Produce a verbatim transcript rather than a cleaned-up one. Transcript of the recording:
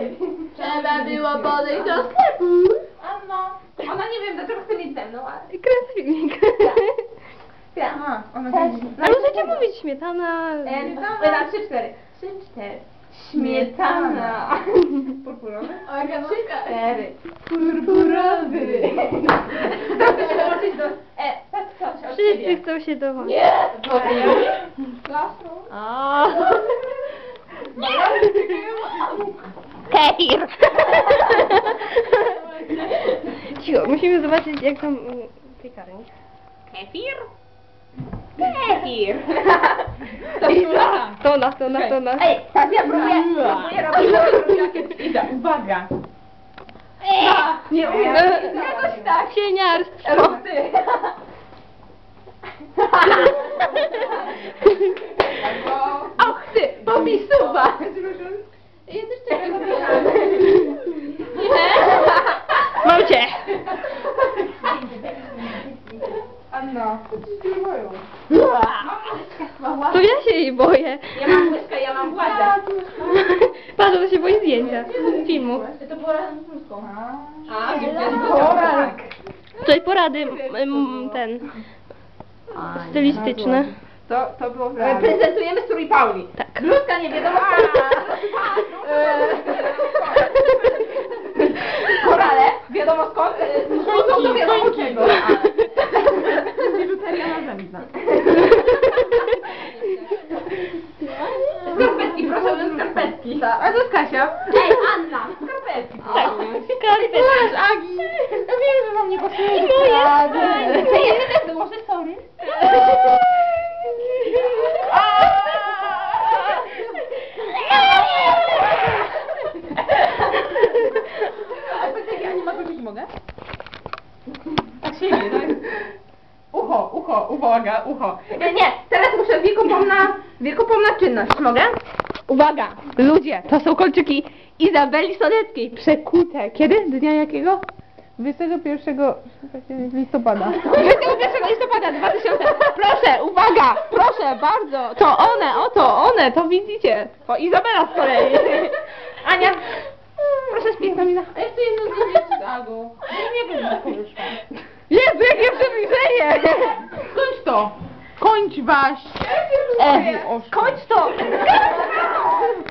Trzeba było podejść do sklepu. Anno. Ona nie wiem, dlaczego chce mieć ze mną, ale... Kręć filmik. Aha, ona Ale no, możecie mówić śmietana. E, na trzy, cztery. Trzy, cztery. Śmietana. Purpurowy? Trzy, cztery. Purpurowy. Chcę się dołączyć do... E, patrz coś od Wszyscy ciebie. chcą się dołączyć. Nie! A. Kefir! Cicho, musimy zobaczyć jak tam piekarnik. Kefir? Kefir! To ona, to ona, to ona. Ej, Stasia próbuje, próbuje robić Ida, uwaga! Nie umiem, jakoś tak. Cieniarstwo. Ty. Och ty, pomisuwa! Ja też tego robiłam. Mam cię. Anno, co ci się boją? To ja się jej boję. Ja mam łyżkę, ja mam władzę. Patrz, to się boi zdjęcia. Filmu. To było razem z bluzką. A, Porak. Tutaj porady m, ten stylistyczne. To, to było prawda. Prezentujemy strój Pauli. Tak. Bluzka nie wiadomo. Korale, wiadomo skąd. Bluzką to wiadomo czego. Biżuteria narzędna. Skarpetki, proszę o skarpetki. A to jest Kasia. Ej, Anna, skarpetki. Tak, skarpetki. Agi. Ja wiem, że wam nie pasuje. Moje. Ej, ja też dołożę, sorry. Mogę? Tak się nie, tak? Ucho, ucho, uwaga, ucho. Nie, nie, teraz muszę wielkopomna, wielkopomna czynność, mogę? Uwaga, ludzie, to są kolczyki Izabeli Soneckiej, przekute. Kiedy? Dnia jakiego? dwudziestego pierwszego listopada. dwudziestego pierwszego listopada dwa tysiące. Proszę, uwaga, proszę bardzo. To one, oto one, to widzicie. O, Izabela z kolei. Ania, proszę z piękna mina. A jeszcze jedno zdjęcie z Agą. Nie wiem, jak poruszam. Jezu, jakie przybliżenie! Kończ to! Kończ waś! E, kończ to!